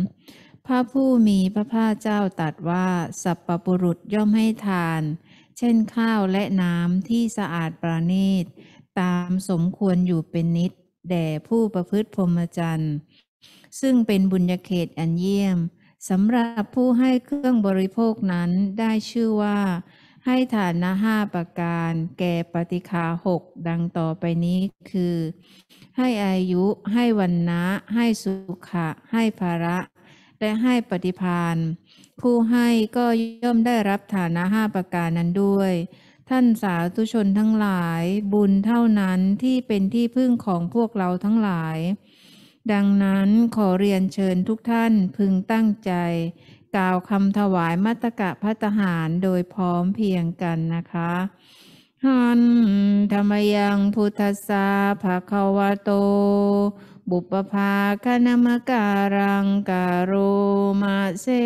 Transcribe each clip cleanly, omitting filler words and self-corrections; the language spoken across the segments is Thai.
พระผู้มีพระภาคเจ้าตรัสว่าสัพพบุรุษย่อมให้ทานเช่นข้าวและน้ำที่สะอาดประณีตตามสมควรอยู่เป็นนิจแด่ผู้ประพฤติพรหมจรรย์ซึ่งเป็นบุญญาเขตอันเยี่ยมสำหรับผู้ให้เครื่องบริโภคนั้นได้ชื่อว่าให้ฐานะ5ประการแก่ปฏิฆา6ดังต่อไปนี้คือให้อายุให้วรรณะให้สุขะให้ภาระและให้ปฏิภาณผู้ให้ก็ย่อมได้รับฐานะ5ประการนั้นด้วยท่านสาธุชนทั้งหลายบุญเท่านั้นที่เป็นที่พึ่งของพวกเราทั้งหลายดังนั้นขอเรียนเชิญทุกท่านพึงตั้งใจกล่าวคำถวายมัตตกะภัตตาหารโดยพร้อมเพรียงกันนะคะหันธรรมยังพุทธัสสะภะคะวะโตบุปภาคณมการังกะโรมาเซ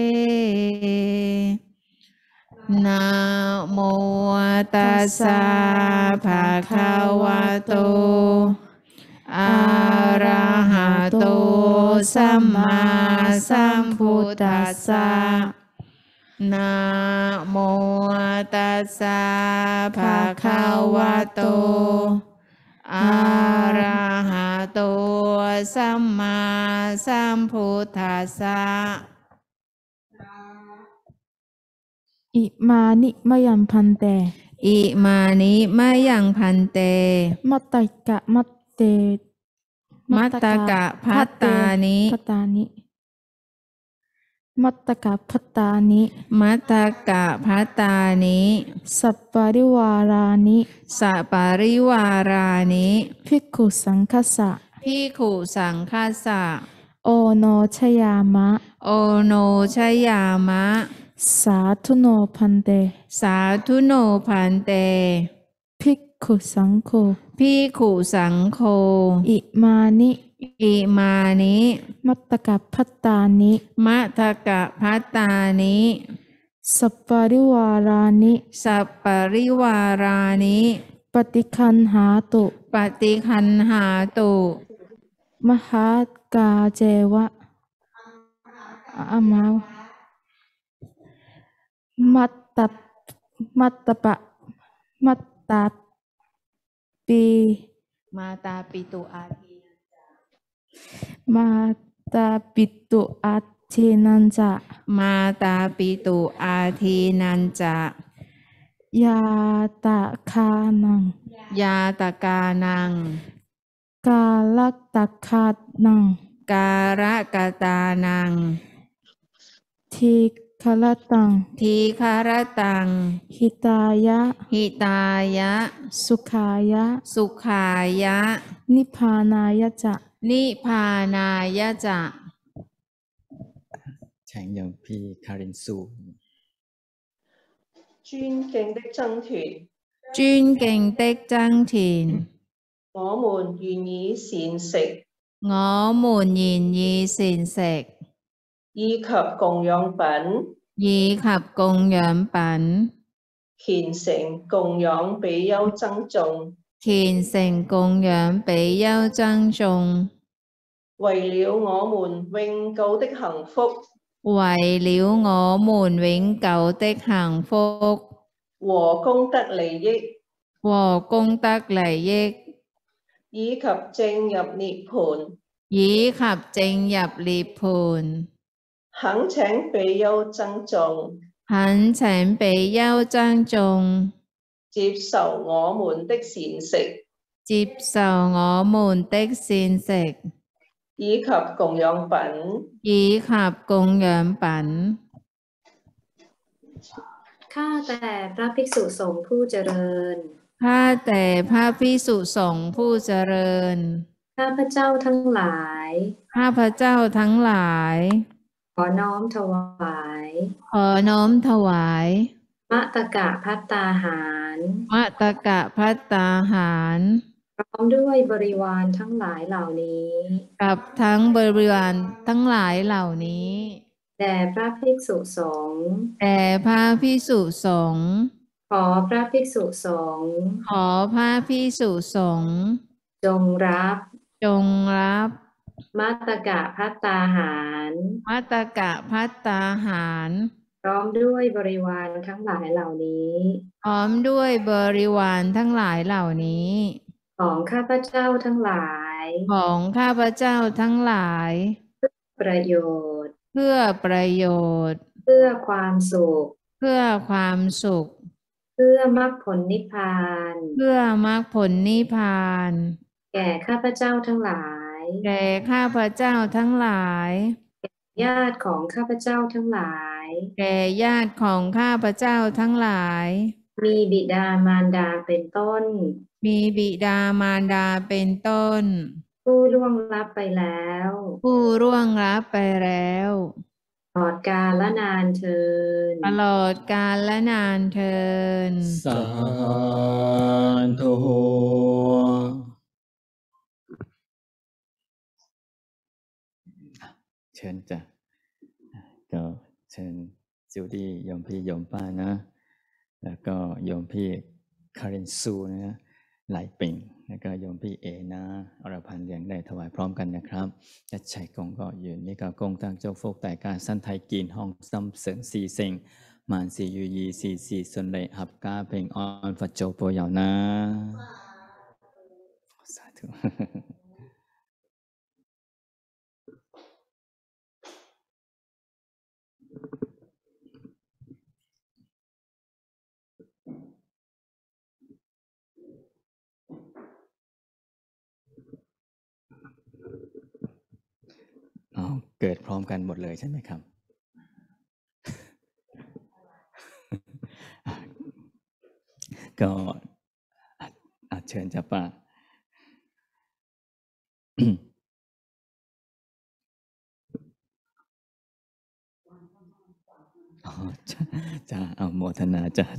นะโมตัสสะภะคะวะโตอะระหะโตสัมมาสัมพุทธัสสะนะโมตัสสะภะคะวะโตอะระหะโตสัมมาสัมพุทธัสสะอิมานิมะยังพันเตอิมานิมะยังพันเตมัตตกะมัตเตมัตตกะภัตตานิมัตตกะภัตตานิมัตตกะภัตตานิสัปปะริวารานิสัปปะริวารานิภิกขุสังคัสสะภิกขุสังคัสสะโอโนชยามะโอโนชยามะสาธุโนพันเตสาธุโนพันเตภิกขุสังโฆภิกขุสังโฆอิมานิอิมานิมัตตกะภัตตานิมัตตกะภัตตานิสัปปะริวารานิสัปปะริวารานิปฏิคันหาตุปฏิคันหาตุมหากาเจวะมัตตปะมัตตาปีมาตาปิตุอาทีมาตาปิตุอาทีนันจะมาตาปิตุอาทีนันจะยาตะคานังยาตกานังกาลตะคานังการะกตานังทีคารตังทีคารตังหิตายะหิตายะสุขายะสุขายะนิพพานายะจะนิพพานายะจะ請讓พี่คารินซู尊敬的僧團尊敬的僧團我們願以善食我們願以善食以及供養品以及供養品虔誠供養比丘僧眾虔誠供養比丘僧眾為了我們永久的幸福為了我們永久的幸福和功德利益和功德利益以及證入涅槃以及證入涅槃懇請比丘僧眾懇請比丘僧眾接受我們的善食接受我們的善食以及供養品以及供養品ข้าแต่พระภิกษุสงฆ์ผู้เจริญข้าแต่พระภิกษุสงฆ์ผู้เจริญข้าพเจ้าทั้งหลายข้าพเจ้าทั้งหลายขอน้อมถวายขอน้อมถวายมัตตกะภัตตาหารมัตตกะภัตตาหารพร้อมด้วยบริวารทั้งหลายเหล่านี้กับทั้งบริวารทั้งหลายเหล่านี้แด่พระภิกษุสงฆ์แด่พระภิกษุสงฆ์ขอพระภิกษุสงฆ์ขอพระภิกษุสงฆ์จงรับจงรับมัตตกะภัตตาหารมัตตกะภัตตาหารพร้อมด้วยบริวารทั้งหลายเหล่านี้พร้อมด้วยบริวารทั้งหลายเหล่านี้ของข้าพเจ้าทั้งหลายของข้าพเจ้าทั้งหลายประโยชน์เพื่อประโยชน์เพื่อความสุขเพื่อความสุขเพื่อมรรคผลนิพพานเพื่อมรรคผลนิพพานแก่ข้าพเจ้าทั้งหลายแก่ข้าพเจ้าทั้งหลายญาติของข้าพเจ้าทั้งหลายแก่ญาติของข้าพเจ้าทั้งหลายมีบิดามารดาเป็นต้นมีบิดามารดาเป็นต้นผู้ล่วงลับไปแล้วผู้ร่วงลับไปแล้วตลอดกาลและนานเทินตลอดกาลและนานเทินสาธุ เชิญจ้ะก็เชิญจูดี้โยมพี่โยมป้านะ แล้วก็โยมพี่คารินซูนะไหลปิ่งแล้วก็โยมพี่เอนะอรพันธ์เลี้ยงได้ถวายพร้อมกันนะครับยัดชัยกงก็ยืนนี่ก็กงตั้งเจ้าโฟกแต่การสั้นไทยกินห้องซ้ำเสริงสีเซ็งมานสียูยีสีสีส่วนใดหับกาเพลงออนฟัดโจโปยาวนะสาธุ เกิดพร้อมกันหมดเลยใช่ไหมครับ ก็เชิญจ้ะป้า จ้าเอาโมทนาจ้า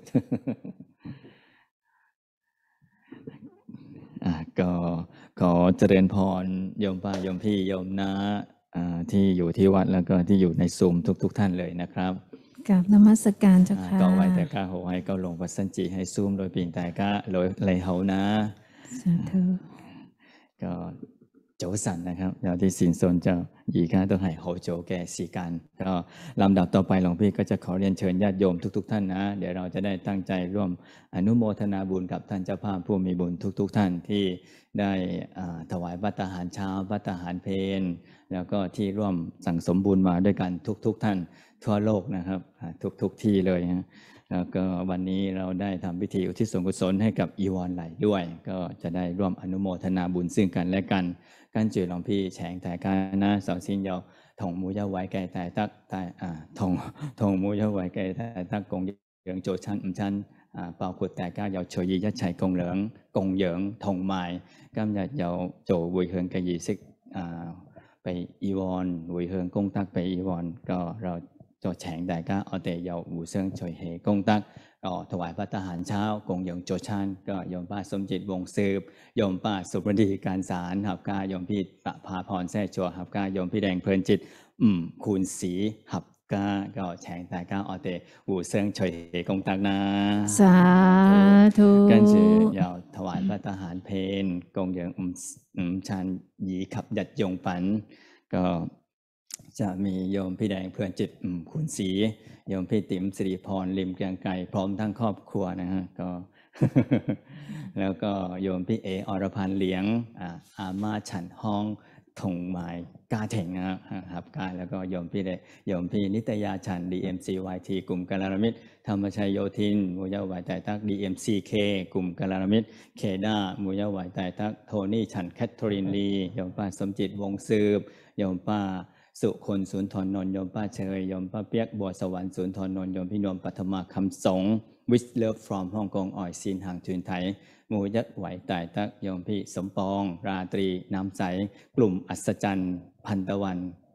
ก็ขอเจริญพรโยมป้าโยมพี่โยมน้าที่อยู่ที่วัดแล้วก็ที่อยู่ในซูมทุกท่านเลยนะครับกราบนมัสการเจ้าค่ะก็ไว้แต่ก้าโหให้ก็ลงปัสสันจีให้ซูมโดยปีนแต่ก้าโดยไหลเฮานะสาธุก็โจสันนะครับเดี๋ยวที่สินสนเจ้าหยีก้าต้องให้โหโจแก่สีกันก็ลำดับต่อไปหลวงพี่ก็จะขอเรียนเชิญญาติโยมทุกท่านนะเดี๋ยวเราจะได้ตั้งใจร่วมอนุโมทนาบุญกับท่านเจ้าภาพผู้มีบุญทุกท่านที่ได้ถวายภัตตาหารเช้าภัตตาหารเพลแล้วก็ที่ร่วมสั่งสมบุญมาด้วยกันทุกท่านทั่วโลกนะครับทุกที่เลยนะแล้วก็วันนี้เราได้ทำพิธีอุทิศส่วนกุศลให้กับอีวอนไหลด้วยก็จะได้ร่วมอนุโมทนาบุญซึ่งกันและกันกันจือหลวงพี่แฉงแต่การนะสาวซินเยาถงมูเยาไว้แก่แต่ตักแต่ถงมูเยาไว้แก่แต่ตักกงเหยิงโจชันชันเป่าขุดแต่ก้าเยาโชยียัดชัยกงเหลืองกงเหยิงถงหมายกำยัดเยาโจวุยเฮิงกะยีซิกไปอีวอนวุยเฮิงกงตักไปอีวอนก็เราcho chàng đại ca ở tại dầu vụ sơn trời hệ công tácก็ถวายพระทหารเช้ากงยงโจชันก็โยมป้าสมจิตวงสืบโยมป้าสุปดีการสารหับกาโยมพี่ประภาพรแท้จัวหับกาโยมพี่แดงเพลินจิตคูณศรีหับกาก็แฉงแต่ก้าอเตหูเซิงเฉยกงตักนาสาธุกันจือยาวถวายพระทหารเพนกงยังชันหยีขับยัดยงปันก็จะมีโยมพี่แดงเพื่อนจิตคุณศรีโยมพี่ติ๋มสิริพรริมเกรียงไกรพร้อมทั้งครอบครัวนะฮะก็ แล้วก็โยมพี่เออรพันธ์เลี้ยงอาม่าฉันห้องถงหมายกาเถงนะครับกาแล้วก็โยมพี่นิตยาฉัน DMCYT กลุ่มกัลยาณมิตรธรรมชัยโยธินมูยาวายแต่ตัก DMCK กลุ่มกัลยาณมิตรเคด้ามูยาวายแต่ตักโทนี่ฉันแคทเธอรีนลีโยมป้าสมจิตวงสืบโยมป้าสุคนสุนทรนนท์โยมป้าเชยโยมป้าเปียกบัวสวรรค์สุนทรนนท์โยมพี่นวลปัทมาคำสงWith Love from ฮ่องกงอ่อยซินห่างทุนไทยมูยัดไหวแต่ตักโยมพี่สมปองราตรีน้ำใสกลุ่มอัศจรรย์พันตะวัน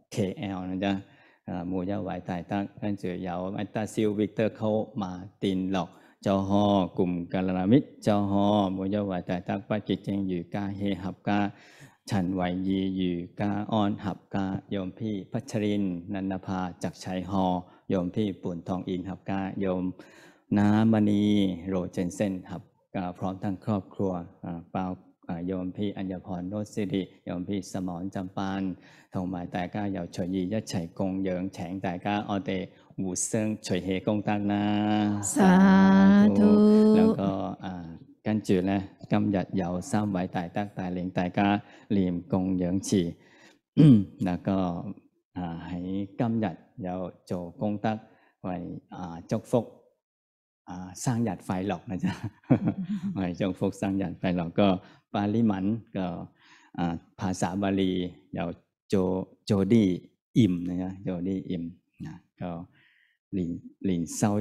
KL นะจ๊ะมูยัดไหวแต่ตักนั่นเสือยาวอัตตาซิลวิกเตอร์เขามาตินหลอกเจ้าฮอกลุ่มกัลยาณมิตรเจ้าฮอมูยัดไหวแต่ตักป้าจิตเจงอยู่กาเฮหับกาฉันไหวยีอยู่กาออนหับกาโยมพี่พัชรินนันภาจักชัยฮอโยมพี่ปุ่นทองอินหับกาโยมน้ำมณีโรเจนเซนหับพร้อมทั้งครอบครัวเปล่าโยมพี่อัญญพรโนชสิริโยมพี่สมรจำปาน同埋大家又隨意一齊供養，請大家我哋互相隨喜功德啦。 สาธุแล้วก็跟住咧，今日有3位大德帶領大家念供養詞，แล้วก็喺今日有做功德為祝福生日快樂นะจ๊ะ 為祝福生日快樂ก็ปาลิมันก็ภาษาบาลี有โจดี้อิ่มนะจ๊ะโจดี้อิ่มนะก็ลินเศร้า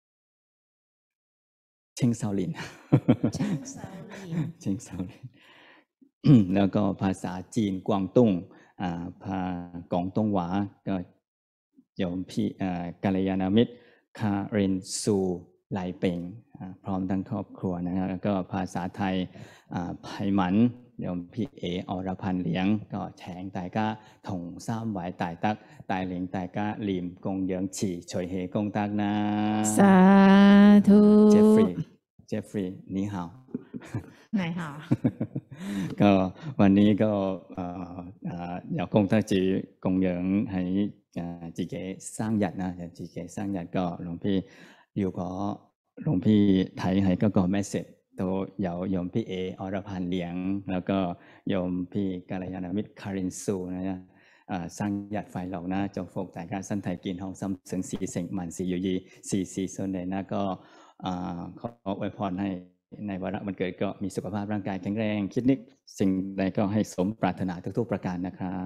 เชิงเซาลินเชิงเซาลินเชิงเซาลิน แล้วก็ภาษาจีนกวางตุ้งกวางตุ้งหวาก็โยมพี่กัลยาณมิตรคาเรนซูไลเปงพร้อมทั้งครอบครัวนะครับแล้วก็ภาษาไทยไผ่หมันโยมพี่เออรพันธ์เหลียงก็แฉง大家同3位大德帶領大家念供養詞隨喜功德นะสาธุเจฟฟรีย์นี่ฮาวไหนหาก็วันนี้ก็有功德主供養喺自己生日นะ自己生日ก็หลวงพี่如果หลวงพี่睇喺嗰個 message 都有โยมพี่เออรพันธ์เหลียงแล้วก็โยมพี่กัลยาณมิตรคารินซูนะจ๊ะ生日快樂นะ祝福大家身體健康心想事成萬事如意事事順利นะก็ขออวยพรให้ในวาระวันเกิดก็มีสุขภาพร่างกายแข็งแรงคิดนึกสิ่งใดก็ให้สมปรารถนาทุกๆประการนะครับ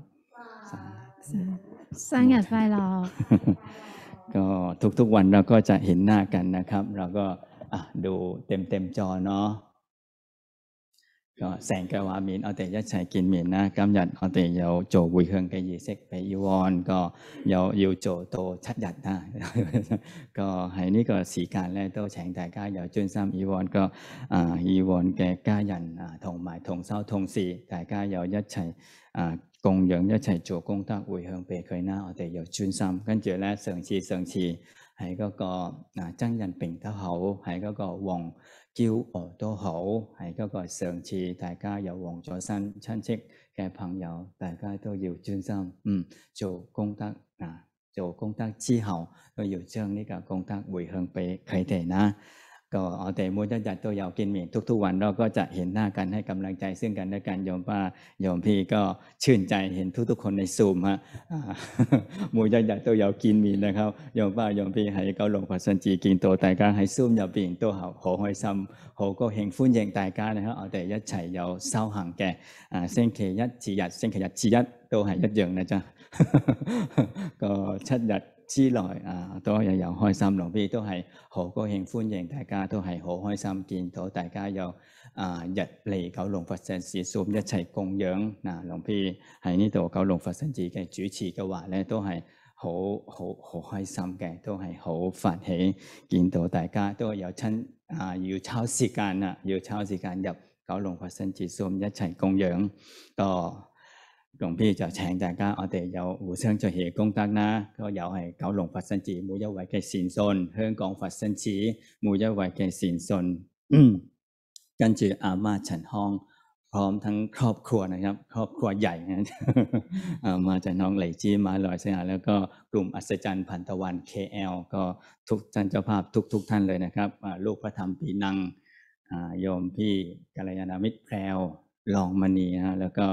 สร้างหยัดไฟหรอกก็ทุกๆวันเราก็จะเห็นหน้ากันนะครับเราก็ดูเต็มจอเนาะก็แสงกวามินเอาแต่ยัดใช้กินมินนะกำยัดเอาแต่有做回向嘅儀式俾要按ก็要做到7日นะก็喺呢個時間咧都請大家有專心要按個要按嘅家人同埋同修同事大家有一齊供養一齊做功德回向俾佢啦我哋有專心跟住咧上次喺嗰個僧人平都好喺嗰個黃驕傲都好喺嗰個上次大家有黃咗身親戚嘅朋友大家都要專心做功德做功德之後都要將呢個功德回向俾佢哋นะก็我哋每一日都有見面ทุกๆวันเราก็จะเห็นหน้ากันให้กำลังใจซึ่งกันและกันโยมป้าโยมพี่ก็ชื่นใจเห็นทุกๆคนในซูมฮะ每一日都有見面นะครับโยมป้าโยมพี่喺九龍佛信寺見到大家喺 Zoom 入邊都好開心好高興歡迎大家นะครับ我哋一齊有修行嘅星期一至日星期日至一都係一樣นะจ๊ะก็7日之內都有開心หลวงพี่都係好高興歡迎大家都係好開心見到大家有日嚟九龍佛聖寺 Zoom 一齊供養หลวงพี่喺呢度九龍佛聖寺嘅主持嘅話咧都係好開心嘅都係好發起見到大家都有親要抽時間要抽時間入九龍佛聖寺 Zoom 一齊供養ก็หลวงพี่จะ請大家我哋有互相隨喜功德นะก็有係九龍佛聖寺每一位嘅善信香港佛聖寺每一位嘅善信跟住อาม่าฉันห้องพร้อมทั้งครอบครัวนะครับครอบครัวใหญ่นะอาม่าฉันห้องไหลจี้มาลอยเสียแล้วก็กลุ่มอัศจรรย์พันตะวัน KL ก็ทุกท่านเจ้าภาพทุกท่านเลยนะครับลูกพระธรรมปีนังโยมพี่กัลยาณมิตรแพรวลองมณีนะแล้วก็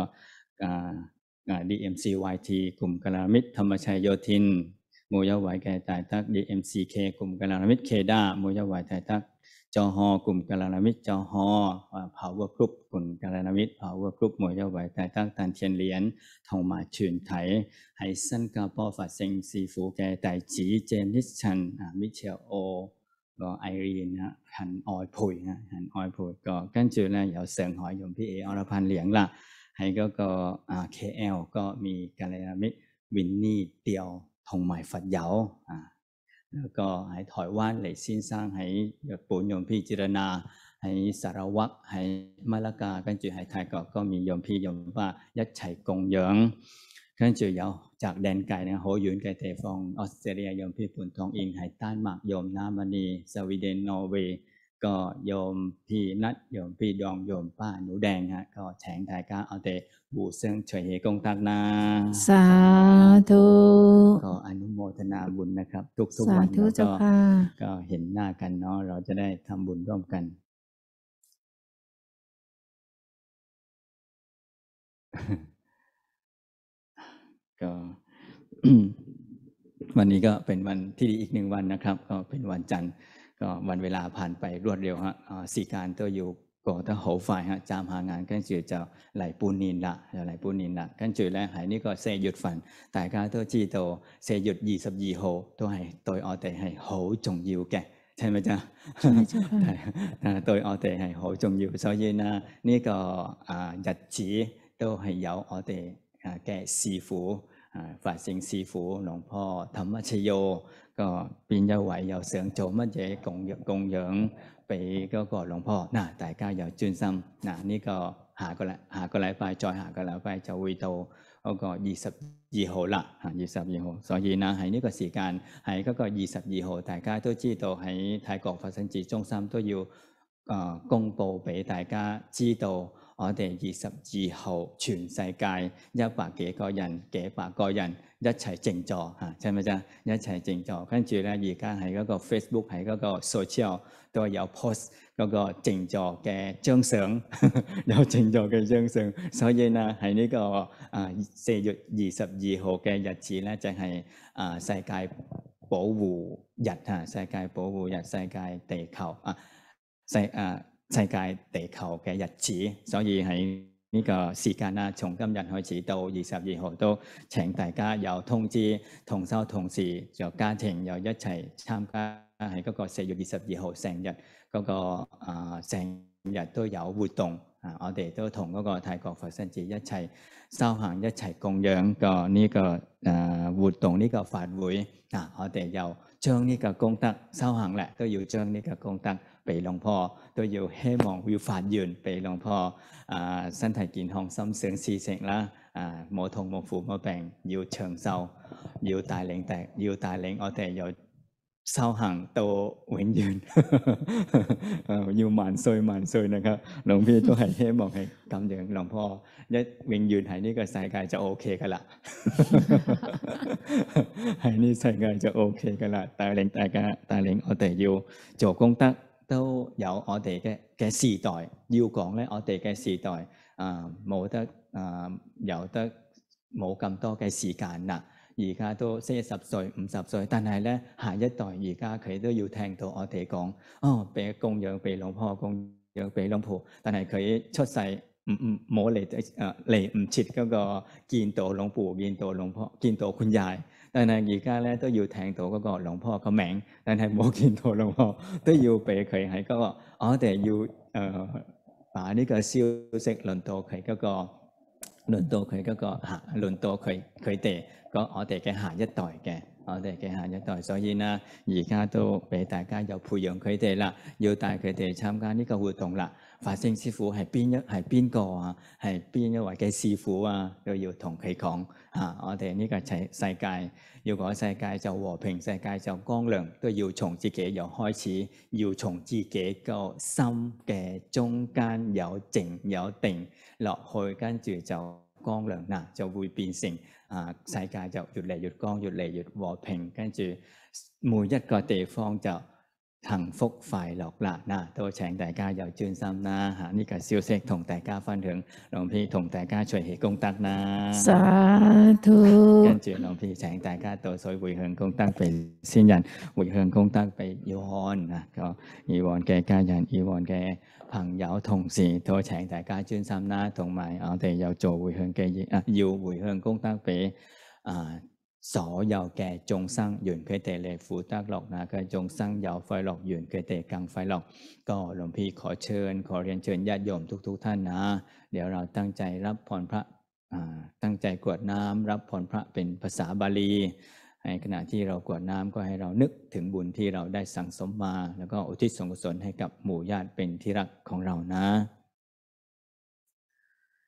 DMCYT กลุ่มกัลยาณมิตรธรรมชัยโยธินมูยไหวแก่ตายตัก DMCK กลุ่มกัลยาณมิตรเคด้ามูยไหวตายตักจอฮอกลุ่มกัลยาณมิตรจอฮอPower Group กลุ่มกัลยาณมิตร Power Group มูยไหวตายตักตันเทียนเหรียญ同埋全體喺新加坡佛聖師父嘅弟子 James Chan Michelle O 個 Irene 陳愛培陳愛培個跟住咧有上海โยมพี่เออรพันธ์เหลียง啦喺嗰個KL ก็มีกัลยาณมิตรวินนี่เตียว同埋佛友แล้วก็喺台灣黎先生喺日本โยมพี่จิรนา喺สารวัตร喺มะละกา跟住喺泰國ก็มีโยมพี่โยมป้า一齊供養跟住有จากแดนไกลนะ好遠嘅地方ออสเตรเลียโยมพี่ปุณทองอิง喺丹麥โยมน้ำมณีสวีเดนนอร์เวย์ก็โยมพี่นัดโยมพี่ดองโยมป้าหนูแดงฮะก็แฉงถ่ายก้าเอาแต่บูเซิงช่วยเหกงตักนาสาธุก็อนุโมทนาบุญนะครับ ทุกสาวันธุเราเจ้าค่ะก็เห็นหน้ากันเนาะเราจะได้ทำบุญร่วมกัน ก็ วันนี้ก็เป็นวันที่ดีอีกหนึ่งวันนะครับ ก็เป็นวันจันทร์ก็วันเวลาผ่านไปรวดเร็วฮะสีการตัวอยู่ก็ถ้าโหฝ่ายฮะจามหางานกันจือจะไหลปูนินละไหลปูนินละกันจือแล้วหายนี่ก็เซหยุดฝันแต่การตัวจีโตเซหยุดยีโหตัวให้ตัวเอาแต่ให้โหจงยิวแกใช่ไหมจ๊ะใช่เจ้าค่ะตัวเอาแต่ให้โหจงยิว所以呢นี่ก็日子都係有我哋嘅師傅法性師傅หลวงพ่อธรรมชโยก็變咗位又想做乜嘢供養俾嗰個หลวงพ่อ大家又專心呢個下個禮拜再下個禮拜就會到嗰個22號啦22號所以呢喺呢個時間喺嗰個22號大家都知道喺泰國法身寺中心都要公佈俾大家知道我哋22號全世界100幾個人幾百個人一齊靜坐ใช่ไหมจ๊ะ一齊靜坐跟住咧而家喺嗰個 Facebook 喺嗰個 social 都有 post 嗰個靜坐嘅張相有靜坐嘅張相所以呢喺呢個4月22號嘅日子咧就係世界保護日世界保護日世界地球世界地球嘅日子所以喺呢個時間啦，從今日開始到22號都請大家有通知同修同事就家庭又一齊參加喺嗰個4月22號成日嗰個成日都有活動我哋都同嗰個泰國佛身寺一齊修行一齊供養個呢個活動呢個法會我哋又將呢個功德修行咧都要將呢個功德俾หลวงพ่อ都要希望要發願俾หลวงพ่อ身體健康心想事成啦冇痛冇苦冇病要長壽要帶領我哋又修行到永遠要萬歲นะครับหลวงพี่都係希望係咁樣หลวงพ่อ永遠喺呢個世界就 OK 㗎啦喺呢世界就 OK 㗎啦帶領大家帶領我哋要做功德都有我哋嘅時代要講咧我哋嘅時代冇得有得冇咁多嘅時間啦而家都40歲50歲但係咧下一代而家佢都要聽到我哋講俾供養俾หลวงพ่อ供養俾หลวงปู่但係佢出世冇嚟唔切嗰個見到หลวงปู่見到หลวงพ่อ見到คุณยาย但係而家咧都要聽到嗰個หลวงพ่อ個名但係冇見到หลวงพ่อ都要俾佢喺嗰個我哋要把呢個消息輪到佢嗰個輪到佢哋我哋嘅下一代嘅我哋嘅下一代所以呢而家都俾大家有培養佢哋啦要帶佢哋參加呢個活動啦法性師傅係邊個係邊一位嘅師傅都要同佢講我哋呢個世界如果世界就和平世界就光亮都要從自己由開始要從自己個心嘅中間有靜有定落去跟住就光亮就會變成世界就越嚟越光越嚟越和平跟住每一個地方就幸福快樂啦都請大家有專心啦呢個消息同大家分享หลวงพี่同大家隨喜功德啦สาธุ跟住หลวงพี่請大家倒水回向功德俾先人回向功德俾以往個以往嘅家人以往嘅朋友同事都請大家專心啦同埋我哋有做回向嘅要回向功德俾所有嘅眾生願佢哋嚟福德樂嘅眾生有快樂願佢哋更快樂ก็หลวงพี่ขอเรียนเชิญญาติโยมทุกท่านนะเดี๋ยวเราตั้งใจรับพรพระตั้งใจกรวดน้ำรับพรพระเป็นภาษาบาลีในขณะที่เรากรวดน้ำก็ให้เรานึกถึงบุญที่เราได้สั่งสมมาแล้วก็อุทิศส่วนกุศลให้กับหมู่ญาติเป็นที่รักของเรานะ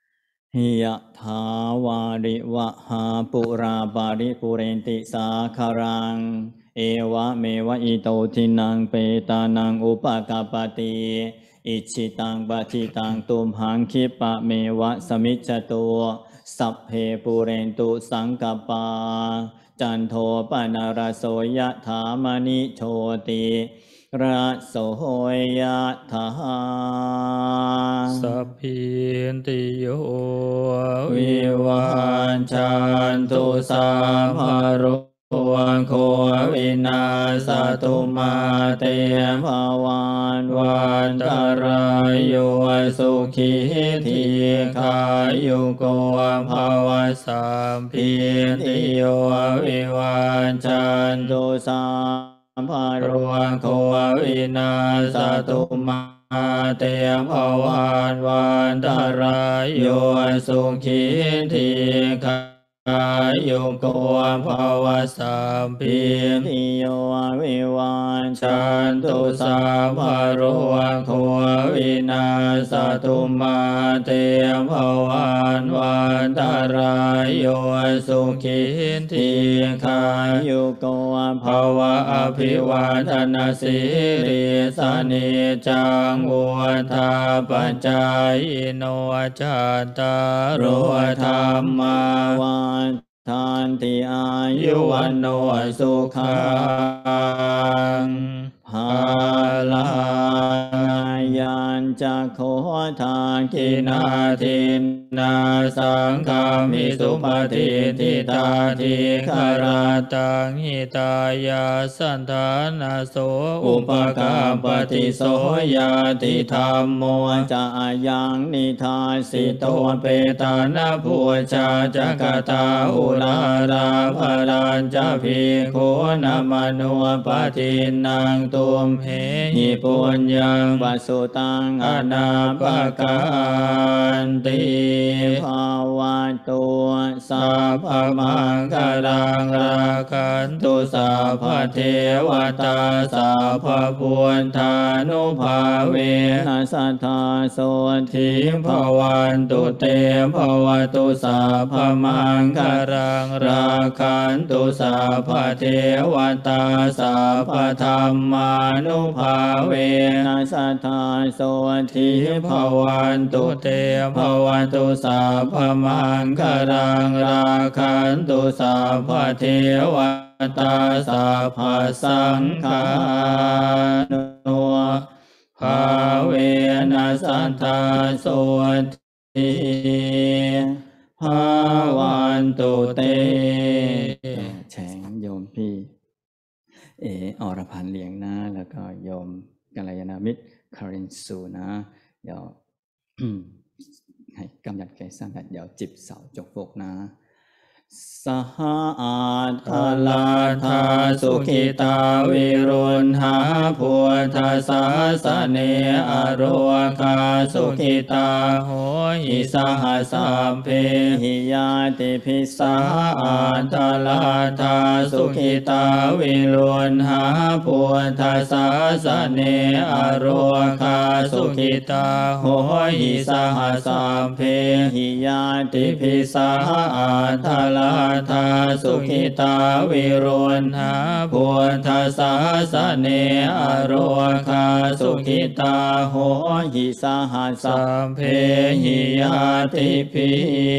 หิยะถาวาริวะหาปุราปาริปุเรนติสาคารังเอวะเมวะอิโตทินังเปตานังอุปกาปติอิชิตังปะทิตังตุมหังคิปะเมวะสมิจจโตสัพเพปุเรนตุสังกปาจันโทปนารโสยะถามณิโชติระโสยะถาสัพพิติโยวิวันจันตุสัพพะโรโควินาศตุมาเตภวันวันตรายโยสุขีทีขายุโกภวสัมพิติโยวิวันจันตุสัพพะโรโควินาศตุมาเตภวันวันตรายโยสุขีทีขายุโกภวสัมพิติโยวิวันจันตุสัพพะโรโควินาศตุมาเตภวันวันตรายโยสุขีทีขายุโกภวะอภิวาทนาสิริสนิจังวุฒาปัจจายโนจัตตารโอธรรมาวันทานติอายุวันโนสุขังภาลังยัญจะโคทากินาทินนาสังฆามิสุปฏิทิตาทิคาราตังหิตายาสันทานาโสอุปกาปฏิโสยาติธรรมโมจะยังนิทาสิโตเปตานาภูชาจักตาอุลาราภรัญจภิกขุนมโนปฏินังตุมเหหิปุญญังปัสสุตังอนาปกันติภาวะตุสัพพมังคลังราคันตุสัพพเทวตาสัพพพุทธานุภาเวนัสสัทธาโสทิภวันตุเตภวตุสัพพมังคลังราคันตุสัพพเทวตาสัพพธรรมานุภาเวนัสสัทธาโสทิภวันตุเตภวตุสัพพมังคลังราคันตุสัพพเทวตาสัพพสังฆานุภาเวนัสสัทธาโสทิภวันตุเตแฉงโยมพี่อรพันธ์เลี้ยงนะแล้วก็โยมกัลยาณมิตรคารินสูนะเดี๋ยว ให้กำยัดแก่สร้างเดี๋ยวจิบเสาจกปกนะสหอาทาลาทาสุขิตาวิรุณหาพุทธศาสเนอโรคาสุขิตาโหหิสหสัมเพหิยาติภิสาอาทาลาทาสุขิตาวิรุณหาพุทธศาสเนอโรคาสุขิตาโหหิสหสัมเพหิยาติภิสาอาทาลาทาสุขิตาวิรุณหาพุทธศาสเนอโรคาสุขิตาโหหิสหสัมเพหิยาติภิ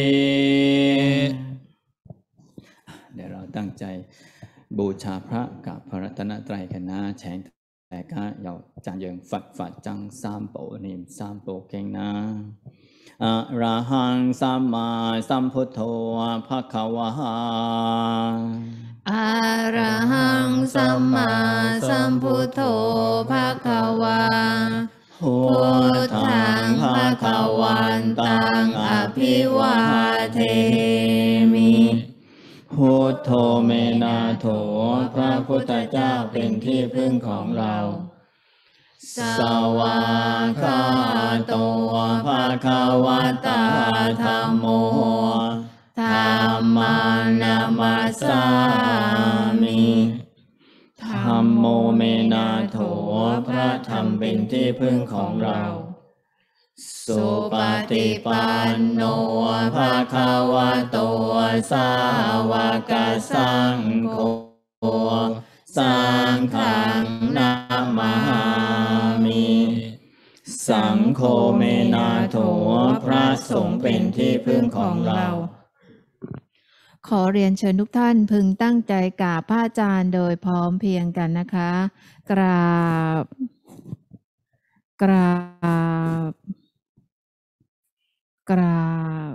เดี๋ยวเราตั้งใจบูชาพระกับพระรัตนตรัยกันนะแฉงแต่ก็要จานยังฝัดจังสามโปนิมสามโปเก่งนะอะระหังสัมมาสัมพุทโธภควาอะระหังสัมมาสัมพุทโธภควาพุทธังภควันตังอภิวาเทมิพุทโธเมนาโถพระพุทธเจ้าเป็นที่พึ่งของเราสวากขาโตภควตาธัมโมธัมมังนามัสสามิธัมโมเมนาโถพระธรรมเป็นที่พึ่งของเราสสุปฏิปันโนภะคะวะโตสาวกสังโฆสังฆังนะมามิ สังโฆเมนาโถพระสงฆ์เป็นที่พึ่งของเราขอเรียนเชิญทุกท่านพึงตั้งใจกราบพระอาจารย์โดยพร้อมเพรียงกันนะคะ กราบ กราบ กราบ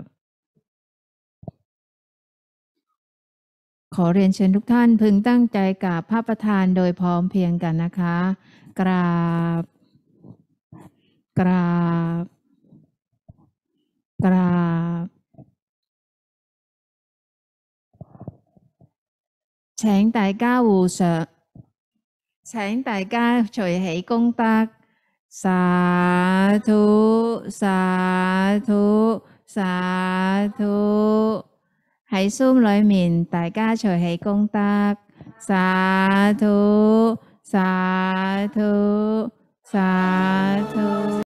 ขอเรียนเชิญทุกท่านพึงตั้งใจกราบพระประธานโดยพร้อมเพรียงกันนะคะ กราบ กราบ กราบ 請大家互上，請大家隨喜功德，撒土撒土撒土。喺 Zoom 裏面，大家隨喜功德，撒土撒土撒土。